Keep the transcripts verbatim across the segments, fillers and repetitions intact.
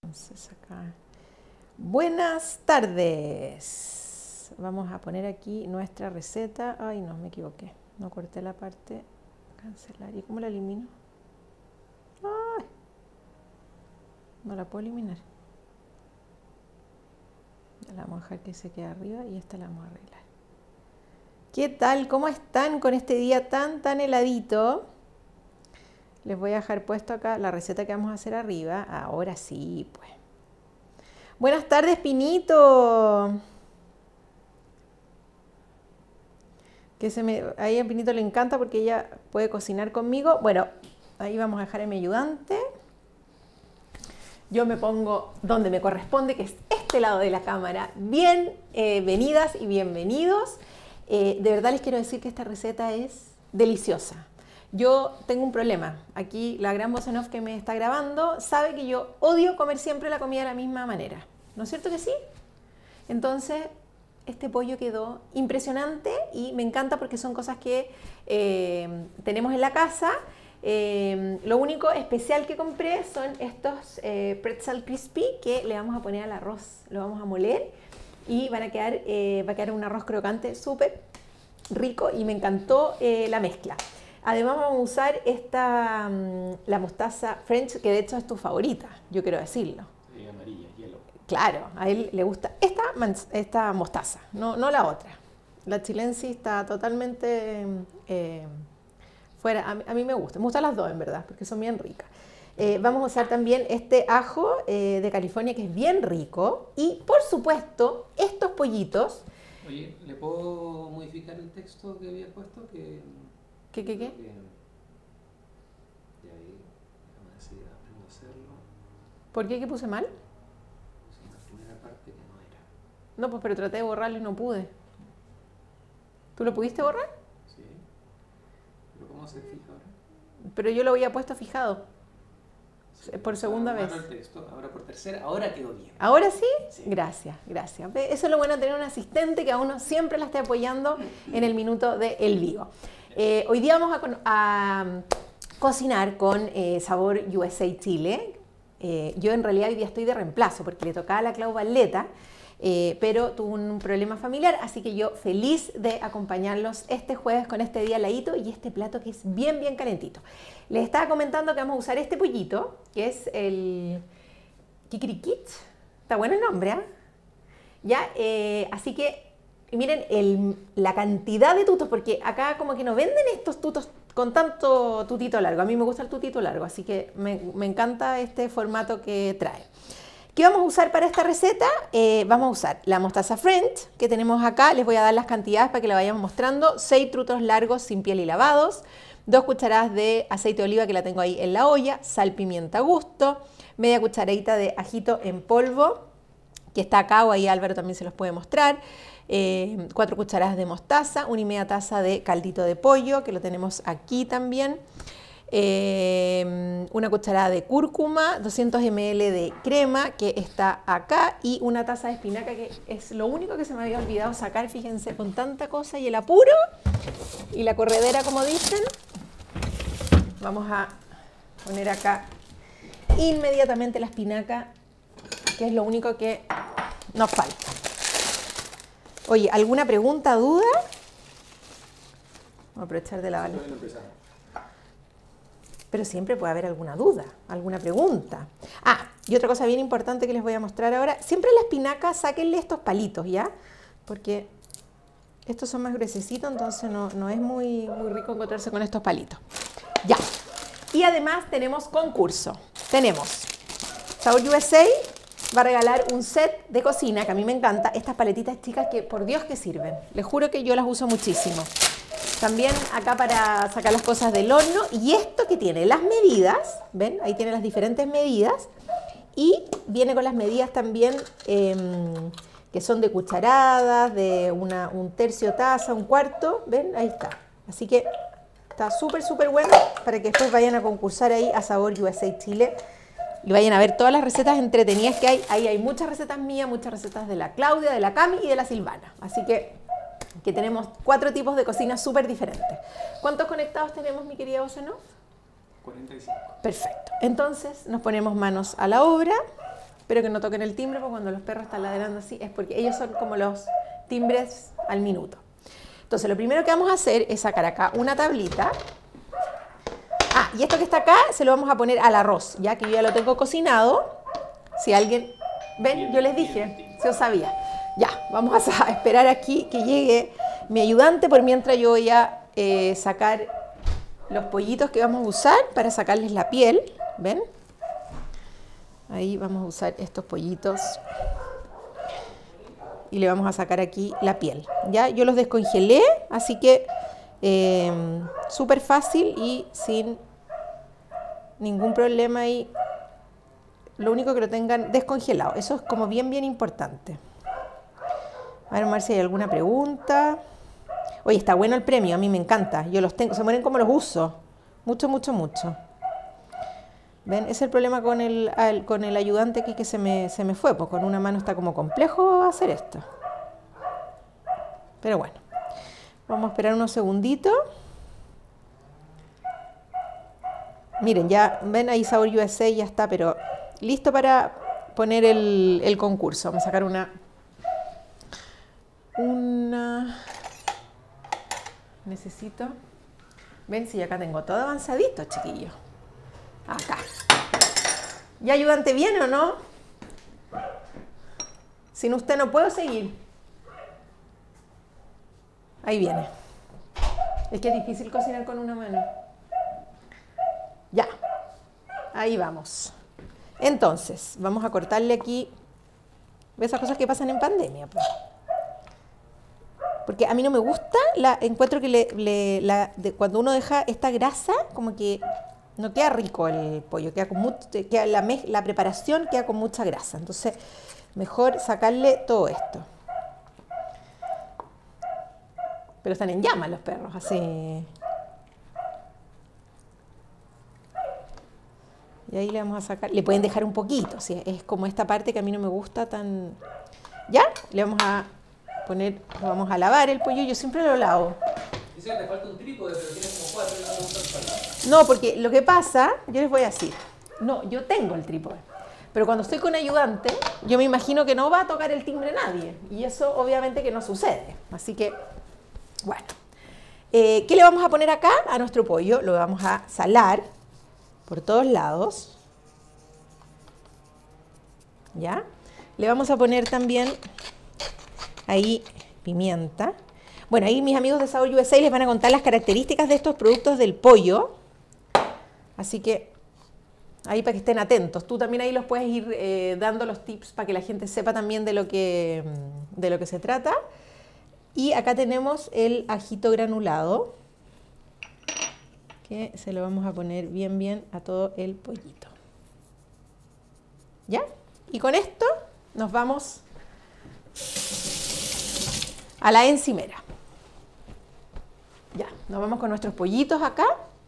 Entonces acá. Buenas tardes. Vamos a poner aquí nuestra receta. Ay, no, me equivoqué. No corté la parte. Cancelar. ¿Y cómo la elimino? Ay, no la puedo eliminar. Ya la vamos a dejar que se quede arriba y esta la vamos a arreglar. ¿Qué tal? ¿Cómo están con este día tan, tan heladito? Les voy a dejar puesto acá la receta que vamos a hacer arriba. Ahora sí, pues. Buenas tardes, Pinito. Que se me, ahí a Pinito le encanta porque ella puede cocinar conmigo. Bueno, ahí vamos a dejar a mi ayudante. Yo me pongo donde me corresponde, que es este lado de la cámara. Bienvenidas y bienvenidos. Eh, de verdad les quiero decir que esta receta es deliciosa. Yo tengo un problema. Aquí la gran voz en off que me está grabando sabe que yo odio comer siempre la comida de la misma manera. ¿No es cierto que sí? Entonces, este pollo quedó impresionante y me encanta porque son cosas que eh, tenemos en la casa. Eh, lo único especial que compré son estos eh, pretzel crispy que le vamos a poner al arroz. Lo vamos a moler y van a quedar, eh, va a quedar un arroz crocante súper rico y me encantó eh, la mezcla. Además vamos a usar esta, um, la mostaza French, que de hecho es tu favorita, yo quiero decirlo. Sí, amarilla, hielo. Claro, a él le gusta esta, esta mostaza, no, no la otra. La chilensis está totalmente eh, fuera, a mí, a mí me gusta, me gustan las dos en verdad, porque son bien ricas. Eh, vamos a usar también este ajo eh, de California, que es bien rico. Y por supuesto, estos pollitos. Oye, ¿le puedo modificar el texto que había puesto? Que... ¿Qué, qué, qué? Que, de ahí, déjame ver si aprendo a hacerlo. ¿Por qué? ¿Qué puse mal? Puse una primera parte que no era. No, pues pero traté de borrarlo y no pude. ¿Tú lo pudiste borrar? Sí. ¿Pero cómo se fija ahora? Pero yo lo había puesto fijado. Sí, por segunda vez. El texto, ahora por tercera, ahora quedó bien. ¿Ahora sí? Sí. Gracias, gracias. Eso es lo bueno de tener un asistente que a uno siempre la esté apoyando en el minuto de El Vivo. Eh, hoy día vamos a, a cocinar con eh, sabor U S A Chile. Eh, yo en realidad hoy día estoy de reemplazo porque le tocaba a la Clau Valleta, eh, pero tuvo un problema familiar, así que yo feliz de acompañarlos este jueves con este día heladito y este plato que es bien, bien calentito. Les estaba comentando que vamos a usar este pollito, que es el Kikirikit. Está bueno el nombre, ¿eh? Ya, eh, así que miren el, la cantidad de tutos, porque acá como que no venden estos tutos con tanto tutito largo. A mí me gusta el tutito largo, así que me, me encanta este formato que trae. ¿Qué vamos a usar para esta receta? Eh, vamos a usar la mostaza French que tenemos acá. Les voy a dar las cantidades para que la vayamos mostrando. seis trutos largos sin piel y lavados. dos cucharadas de aceite de oliva que la tengo ahí en la olla. Sal, pimienta a gusto. Media cucharadita de ajito en polvo, que está acá, o ahí Álvaro también se los puede mostrar. Eh, cuatro cucharadas de mostaza, una y media taza de caldito de pollo, que lo tenemos aquí también. Eh, una cucharada de cúrcuma, doscientos mililitros de crema, que está acá, y una taza de espinaca, que es lo único que se me había olvidado sacar, fíjense, con tanta cosa y el apuro y la corredera, como dicen. Vamos a poner acá inmediatamente la espinaca, que es lo único que nos falta. Oye, ¿alguna pregunta, duda? Vamos a aprovechar de la vale. Pero siempre puede haber alguna duda, alguna pregunta. Ah, y otra cosa bien importante que les voy a mostrar ahora. Siempre la espinaca, sáquenle estos palitos, ¿ya? Porque estos son más gruesecitos, entonces no, no es muy, muy rico encontrarse con estos palitos. Ya. Y además tenemos concurso. Tenemos Sabor U S A. Va a regalar un set de cocina, que a mí me encanta, estas paletitas chicas que por Dios que sirven. Les juro que yo las uso muchísimo. También acá para sacar las cosas del horno. Y esto que tiene las medidas, ¿ven? Ahí tiene las diferentes medidas. Y viene con las medidas también eh, que son de cucharadas, de una, un tercio taza, un cuarto, ¿ven? Ahí está. Así que está súper, súper bueno para que después vayan a concursar ahí a Sabor U S A Chile. Y vayan a ver todas las recetas entretenidas que hay. Ahí hay muchas recetas mías, muchas recetas de la Claudia, de la Cami y de la Silvana. Así que, que tenemos cuatro tipos de cocina súper diferentes. ¿Cuántos conectados tenemos, mi querida Oceano? cuarenta y cinco. Perfecto. Entonces nos ponemos manos a la obra. Espero que no toquen el timbre, porque cuando los perros están ladrando así es porque ellos son como los timbres al minuto. Entonces, lo primero que vamos a hacer es sacar acá una tablita. Ah, y esto que está acá se lo vamos a poner al arroz, ya que yo ya lo tengo cocinado. Si alguien... ¿Ven? Yo les dije, si os sabía. Ya, vamos a esperar aquí que llegue mi ayudante, por mientras yo voy a eh, sacar los pollitos que vamos a usar para sacarles la piel. ¿Ven? Ahí vamos a usar estos pollitos y le vamos a sacar aquí la piel. Ya, yo los descongelé, así que eh, súper fácil y sin ningún problema ahí. Lo único que lo tengan descongelado, eso es como bien, bien importante. A ver, a ver si hay alguna pregunta. Oye, está bueno el premio, a mí me encanta. Yo los tengo, se mueren como los uso. Mucho, mucho, mucho. ¿Ven? Ese es el problema con el, al, con el ayudante aquí que se me, se me fue. Pues con una mano está como complejo hacer esto. Pero bueno. Vamos a esperar unos segunditos. Miren, ya ven ahí Sabor U S A ya está, pero listo para poner el, el concurso. Vamos a sacar una... Una... Necesito... Ven, si acá tengo todo avanzadito, chiquillos. Acá. ¿Ya ayudante viene o no? Sin usted no puedo seguir. Ahí viene. Es que es difícil cocinar con una mano. Ya. Ahí vamos. Entonces, vamos a cortarle aquí. ¿Ves esas cosas que pasan en pandemia? Pues? Porque a mí no me gusta, la, encuentro que le, le, la, de, cuando uno deja esta grasa, como que no queda rico el pollo, queda con mucho, queda la, la preparación queda con mucha grasa. Entonces, mejor sacarle todo esto. Pero están en llamas los perros, así. Y ahí le vamos a sacar, le pueden dejar un poquito, ¿sí? Es como esta parte que a mí no me gusta tan... ¿Ya? Le vamos a poner, vamos a lavar el pollo, yo siempre lo lavo. Dice que te falta un trípode, pero tienes como cuatro y no te gusta el palabra. No, porque lo que pasa, yo les voy a decir, no, yo tengo el trípode, pero cuando estoy con ayudante, yo me imagino que no va a tocar el timbre nadie, y eso obviamente que no sucede, así que, bueno. Eh, ¿Qué le vamos a poner acá a nuestro pollo? Lo vamos a salar por todos lados, ¿ya? Le vamos a poner también ahí pimienta. Bueno, ahí mis amigos de Sabor U S A les van a contar las características de estos productos del pollo. Así que ahí para que estén atentos. Tú también ahí los puedes ir eh, dando los tips para que la gente sepa también de lo que, de lo que se trata. Y acá tenemos el ajito granulado, que se lo vamos a poner bien bien a todo el pollito. ¿Ya? Y con esto nos vamos a la encimera. Ya, nos vamos con nuestros pollitos acá.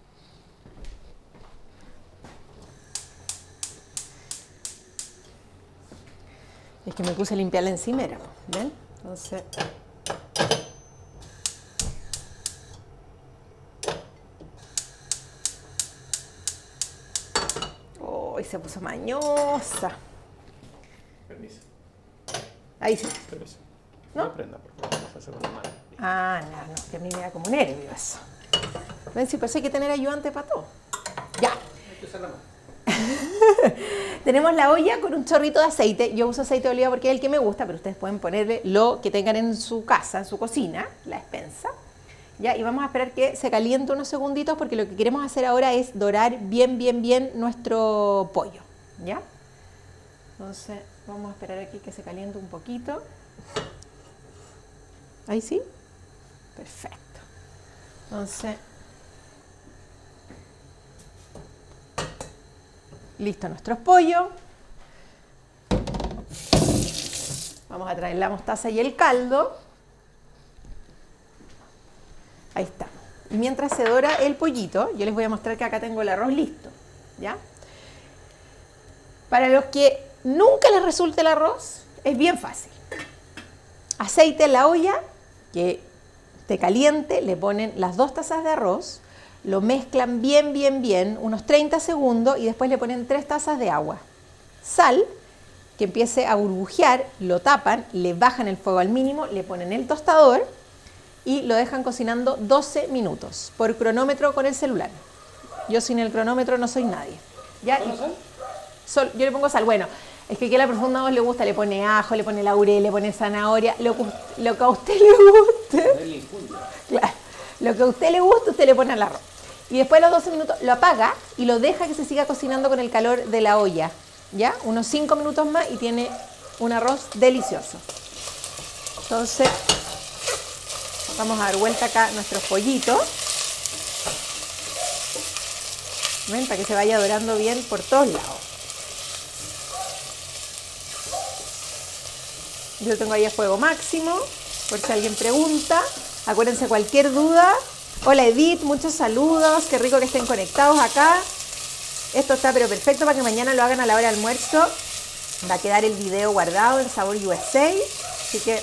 Es que me puse a limpiar la encimera, ¿ven? Entonces... ¡Oh! Se puso mañosa. Permiso. Ahí sí. Permiso. ¿No? No prenda, por favor. Vamos a hacer una mano. Ah, no, no, que a mí me da como nervio eso. Ven, si parece que hay que tener ayudante para todo. Ya. Hay que usar la mano. Tenemos la olla con un chorrito de aceite. Yo uso aceite de oliva porque es el que me gusta, pero ustedes pueden ponerle lo que tengan en su casa, en su cocina, la despensa. Ya, y vamos a esperar que se caliente unos segunditos porque lo que queremos hacer ahora es dorar bien, bien, bien nuestro pollo. ¿Ya? Entonces, vamos a esperar aquí que se caliente un poquito. ¿Ahí sí? Perfecto. Entonces, listo nuestros pollos. Vamos a traer la mostaza y el caldo. Ahí está. Y mientras se dora el pollito, yo les voy a mostrar que acá tengo el arroz listo. ¿Ya? Para los que nunca les resulte el arroz, es bien fácil. Aceite en la olla, que esté caliente, le ponen las dos tazas de arroz, lo mezclan bien, bien, bien, unos treinta segundos y después le ponen tres tazas de agua. Sal que empiece a burbujear, lo tapan, le bajan el fuego al mínimo, le ponen el tostador y lo dejan cocinando doce minutos por cronómetro con el celular. Yo sin el cronómetro no soy nadie. ¿Ya? ¿Solo sal? Sol, yo le pongo sal. Bueno, es que a la profunda dos le gusta, le pone ajo, le pone laurel, le pone zanahoria, lo que, lo que a usted le guste. Claro, lo que a usted le guste, usted le pone al arroz. Y después de los doce minutos lo apaga y lo deja que se siga cocinando con el calor de la olla. ¿Ya? Unos cinco minutos más y tiene un arroz delicioso. Entonces, vamos a dar vuelta acá nuestros pollitos. ¿Ven? Para que se vaya dorando bien por todos lados. Yo lo tengo ahí a fuego máximo, por si alguien pregunta. Acuérdense, cualquier duda. Hola Edith, muchos saludos. Qué rico que estén conectados acá. Esto está pero perfecto para que mañana lo hagan a la hora de almuerzo. Va a quedar el video guardado en Sabor U S A. Así que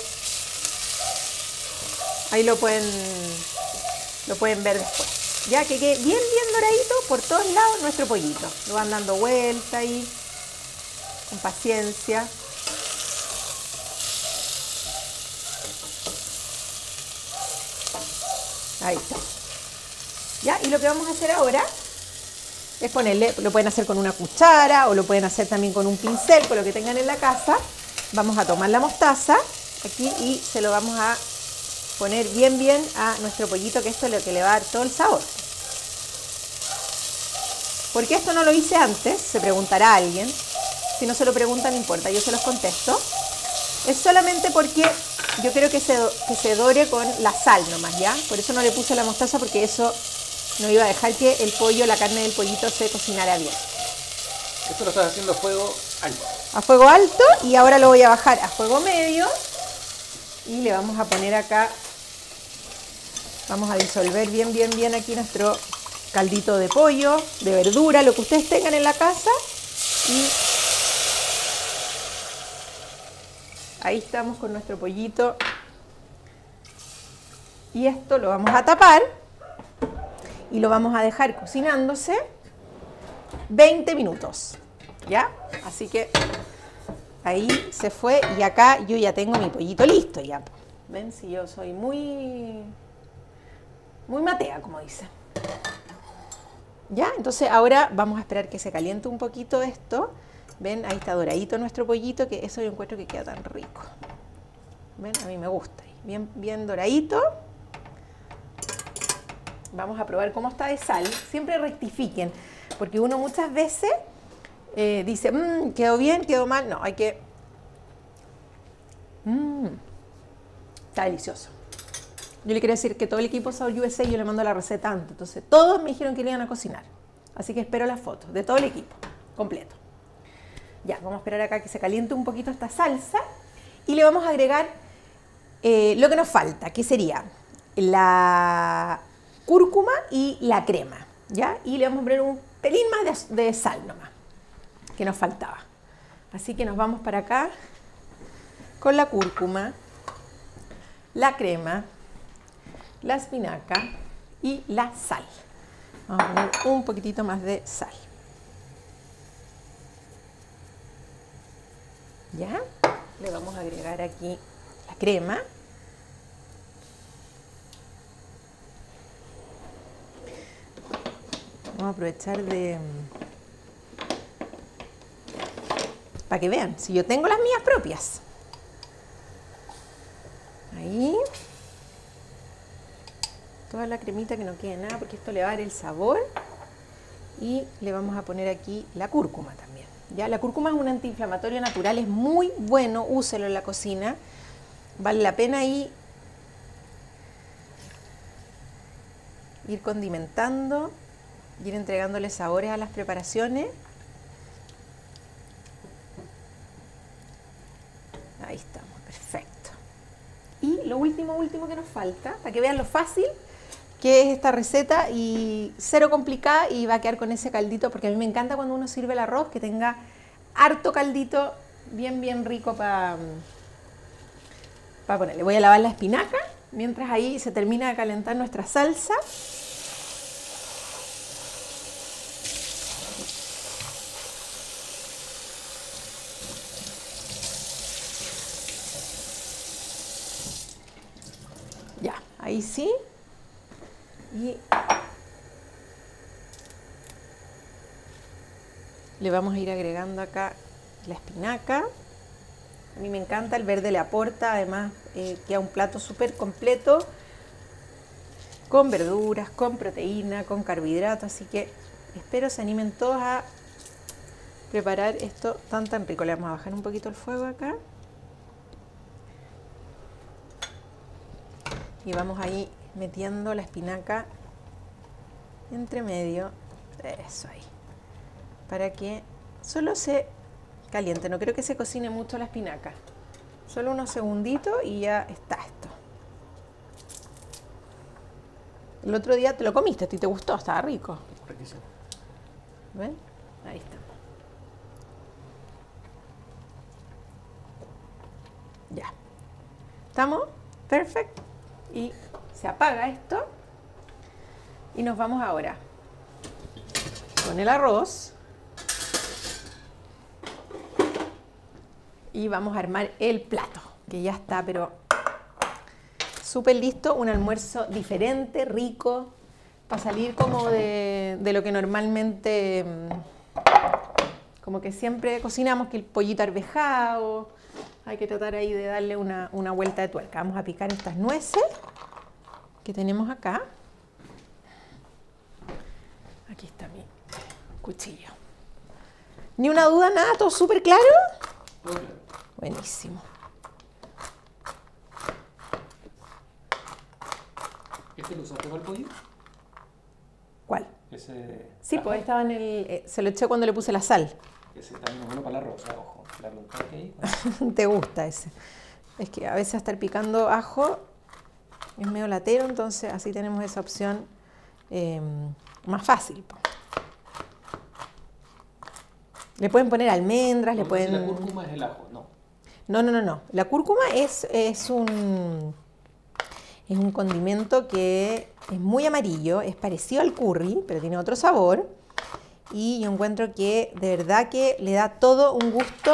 ahí lo pueden, lo pueden ver después. Ya que quede bien, bien doradito por todos lados nuestro pollito. Lo van dando vuelta ahí, con paciencia. Ahí está. Ya, y lo que vamos a hacer ahora es ponerle, lo pueden hacer con una cuchara o lo pueden hacer también con un pincel, con lo que tengan en la casa. Vamos a tomar la mostaza aquí y se lo vamos a poner bien bien a nuestro pollito, que esto es lo que le va a dar todo el sabor. ¿Por qué esto no lo hice antes? Se preguntará alguien. Si no se lo preguntan, no importa, yo se los contesto. Es solamente porque yo quiero que se, que se dore con la sal nomás, ¿ya? Por eso no le puse la mostaza, porque eso no iba a dejar que el pollo, la carne del pollito se cocinara bien. Esto lo estás haciendo a fuego alto. A fuego alto, y ahora lo voy a bajar a fuego medio. Y le vamos a poner acá, vamos a disolver bien, bien, bien aquí nuestro caldito de pollo, de verdura, lo que ustedes tengan en la casa. Y ahí estamos con nuestro pollito. Y esto lo vamos a tapar y lo vamos a dejar cocinándose veinte minutos. ¿Ya? Así que ahí se fue y acá yo ya tengo mi pollito listo ya. ¿Ven? Si yo soy muy, muy matea, como dicen. ¿Ya? Entonces ahora vamos a esperar que se caliente un poquito esto. ¿Ven? Ahí está doradito nuestro pollito, que eso yo encuentro que queda tan rico. ¿Ven? A mí me gusta. Bien, bien doradito. Vamos a probar cómo está de sal. Siempre rectifiquen, porque uno muchas veces eh, dice, mmm, quedó bien, quedó mal. No, hay que... Mmm, está delicioso. Yo le quiero decir que todo el equipo Sabor U S A yo le mando la receta antes. Entonces todos me dijeron que le iban a cocinar. Así que espero las fotos de todo el equipo, completo. Ya, vamos a esperar acá que se caliente un poquito esta salsa. Y le vamos a agregar eh, lo que nos falta, que sería la cúrcuma y la crema. ¿Ya? Y le vamos a poner un pelín más de, de sal nomás, que nos faltaba. Así que nos vamos para acá con la cúrcuma, la crema, la espinaca y la sal. Vamos a poner un poquitito más de sal. ¿Ya? Le vamos a agregar aquí la crema. Vamos a aprovechar de... para que vean, si yo tengo las mías propias. Ahí. Toda la cremita, que no quede nada, porque esto le va a dar el sabor. Y le vamos a poner aquí la cúrcuma también. ¿Ya? La cúrcuma es un antiinflamatorio natural, es muy bueno, úselo en la cocina. Vale la pena ahí ir condimentando, ir entregándole sabores a las preparaciones. Ahí estamos, perfecto. Y lo último, último que nos falta, para que vean lo fácil que es esta receta y cero complicada, y va a quedar con ese caldito, porque a mí me encanta cuando uno sirve el arroz que tenga harto caldito, bien, bien rico para para ponerle. Voy a lavar la espinaca mientras ahí se termina de calentar nuestra salsa. Ahí sí. Y le vamos a ir agregando acá la espinaca. A mí me encanta, el verde le aporta, además eh, queda un plato súper completo, con verduras, con proteína, con carbohidratos, así que espero se animen todos a preparar esto tan tan rico. Le vamos a bajar un poquito el fuego acá. Y vamos ahí metiendo la espinaca entre medio, eso ahí, para que solo se caliente. No creo que se cocine mucho la espinaca, solo unos segunditos y ya está esto. El otro día te lo comiste, a ti te gustó, estaba rico. Riquísimo. ¿Ven? Ahí está. Ya. ¿Estamos? Perfecto. Y se apaga esto. Y nos vamos ahora con el arroz. Y vamos a armar el plato, que ya está, pero súper listo. Un almuerzo diferente, rico, para salir como de, de lo que normalmente, como que siempre cocinamos, que el pollito arvejado. Hay que tratar ahí de darle una, una vuelta de tuerca. Vamos a picar estas nueces que tenemos acá. Aquí está mi cuchillo. Ni una duda, nada, todo súper claro. Todo claro. Buenísimo. ¿Este lo usaste para el pollo? ¿Cuál? Ese. Sí, ajo, pues estaba en el... Eh, se lo eché cuando le puse la sal. Ese también es bueno para el arroz, o sea, ojo, darle un toque ahí. Te gusta ese. Es que a veces estar picando ajo es medio latero, entonces así tenemos esa opción eh, más fácil. Po. Le pueden poner almendras, le pueden... La cúrcuma es el ajo, no. No, no, no, no. La cúrcuma es, es un... Es un condimento que es muy amarillo, es parecido al curry, pero tiene otro sabor. Y yo encuentro que de verdad que le da todo un gusto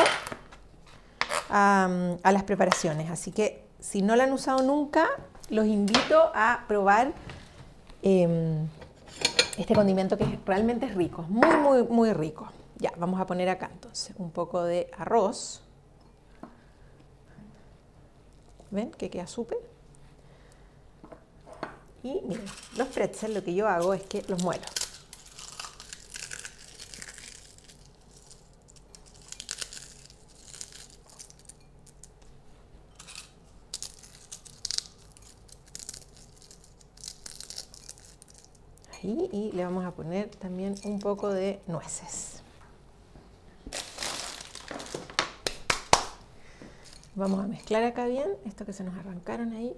a, a las preparaciones. Así que si no la han usado nunca, los invito a probar eh, este condimento que realmente es rico, muy, muy, muy rico. Ya, vamos a poner acá entonces un poco de arroz. ¿Ven? Que queda súper. Y miren, los pretzels lo que yo hago es que los muelo. Ahí, y le vamos a poner también un poco de nueces. Vamos a mezclar acá bien esto que se nos arrancaron ahí.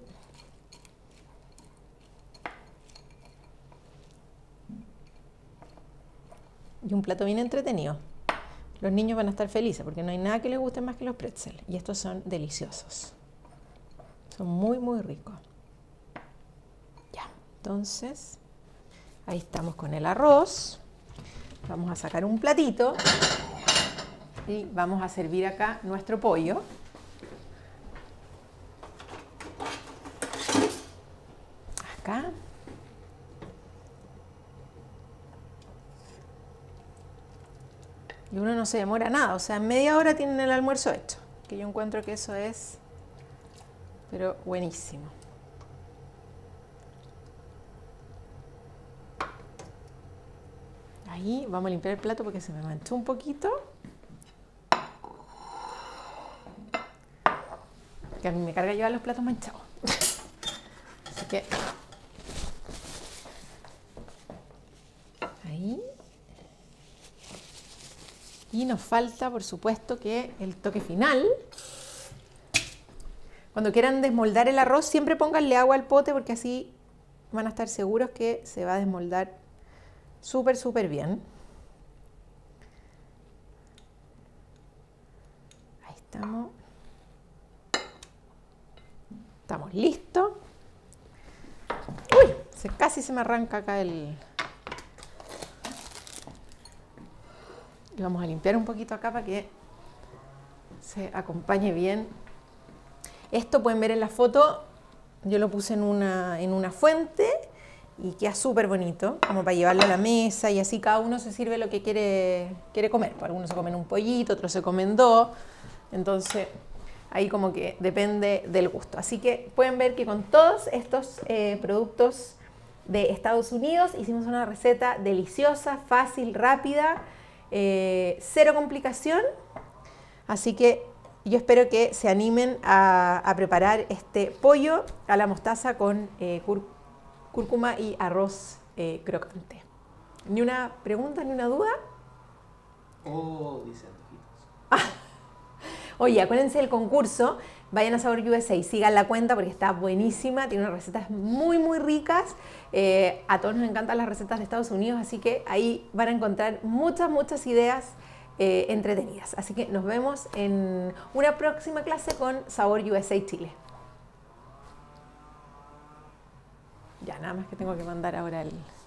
Y un plato bien entretenido. Los niños van a estar felices porque no hay nada que les guste más que los pretzels. Y estos son deliciosos. Son muy, muy ricos. Ya, entonces, ahí estamos con el arroz. Vamos a sacar un platito y vamos a servir acá nuestro pollo. Acá. Y uno no se demora nada, o sea, en media hora tienen el almuerzo hecho. Que yo encuentro que eso es, pero buenísimo. Ahí vamos a limpiar el plato porque se me manchó un poquito. Que a mí me carga llevar los platos manchados. Así que ahí. Y nos falta, por supuesto, que el toque final. Cuando quieran desmoldar el arroz, siempre pónganle agua al pote porque así van a estar seguros que se va a desmoldar súper, súper bien. Ahí estamos. Estamos listos. Uy, se, casi se me arranca acá el... Y vamos a limpiar un poquito acá para que se acompañe bien. Esto pueden ver en la foto, yo lo puse en una, en una fuente y queda súper bonito, como para llevarlo a la mesa y así cada uno se sirve lo que quiere, quiere comer. Algunos se comen un pollito, otros se comen dos, entonces ahí como que depende del gusto. Así que pueden ver que con todos estos eh, productos de Estados Unidos hicimos una receta deliciosa, fácil, rápida, eh, cero complicación. Así que yo espero que se animen a, a preparar este pollo a la mostaza con eh, cúr cúrcuma y arroz eh, crocante. ¿Ni una pregunta, ni una duda? Oh, dice antojitos. Oye, acuérdense del concurso, vayan a Sabor U S A y sigan la cuenta porque está buenísima, tiene unas recetas muy muy ricas, eh, a todos nos encantan las recetas de Estados Unidos, así que ahí van a encontrar muchas muchas ideas eh, entretenidas. Así que nos vemos en una próxima clase con Sabor U S A Chile. Ya, nada más que tengo que mandar ahora el...